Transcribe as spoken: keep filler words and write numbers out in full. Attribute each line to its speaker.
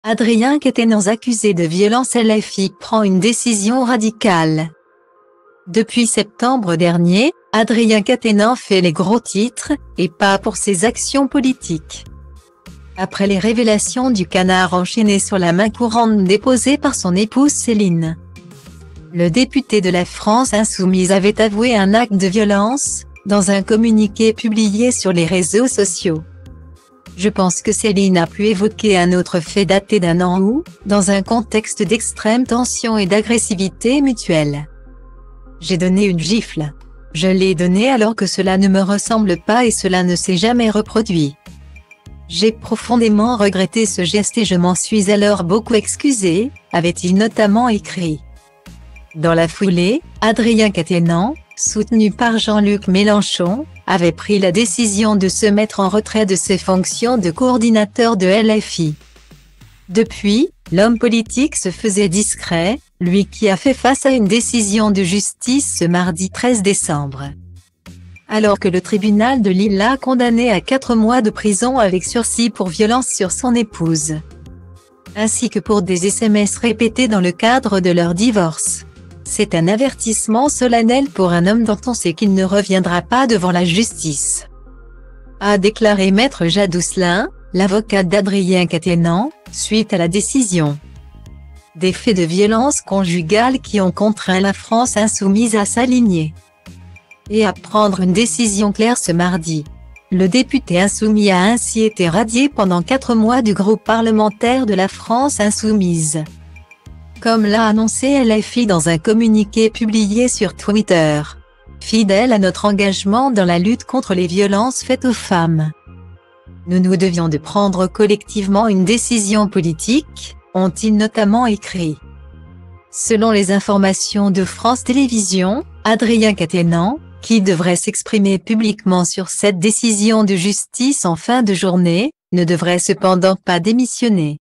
Speaker 1: Adrien Quatennens, accusé de violence L F I, prend une décision radicale. Depuis septembre dernier, Adrien Quatennens fait les gros titres, et pas pour ses actions politiques. Après les révélations du canard enchaîné sur la main courante déposée par son épouse Céline, le député de la France Insoumise avait avoué un acte de violence, dans un communiqué publié sur les réseaux sociaux. Je pense que Céline a pu évoquer un autre fait daté d'un an où, dans un contexte d'extrême tension et d'agressivité mutuelle, j'ai donné une gifle. Je l'ai donnée alors que cela ne me ressemble pas et cela ne s'est jamais reproduit. J'ai profondément regretté ce geste et je m'en suis alors beaucoup excusé, avait-il notamment écrit. Dans la foulée, Adrien Quatennens, soutenu par Jean-Luc Mélenchon, avait pris la décision de se mettre en retrait de ses fonctions de coordinateur de L F I. Depuis, l'homme politique se faisait discret, lui qui a fait face à une décision de justice ce mardi treize décembre. Alors que le tribunal de Lille l'a condamné à quatre mois de prison avec sursis pour violence sur son épouse, ainsi que pour des S M S répétés dans le cadre de leur divorce. C'est un avertissement solennel pour un homme dont on sait qu'il ne reviendra pas devant la justice, a déclaré Maître Jade Ousselin, l'avocat d'Adrien Quatennens, suite à la décision. Des faits de violence conjugale qui ont contraint la France Insoumise à s'aligner et à prendre une décision claire ce mardi. Le député insoumis a ainsi été radié pendant quatre mois du groupe parlementaire de la France Insoumise, comme l'a annoncé L F I dans un communiqué publié sur Twitter. Fidèle à notre engagement dans la lutte contre les violences faites aux femmes, nous nous devions de prendre collectivement une décision politique, ont-ils notamment écrit. Selon les informations de France Télévisions, Adrien Quatennens, qui devrait s'exprimer publiquement sur cette décision de justice en fin de journée, ne devrait cependant pas démissionner.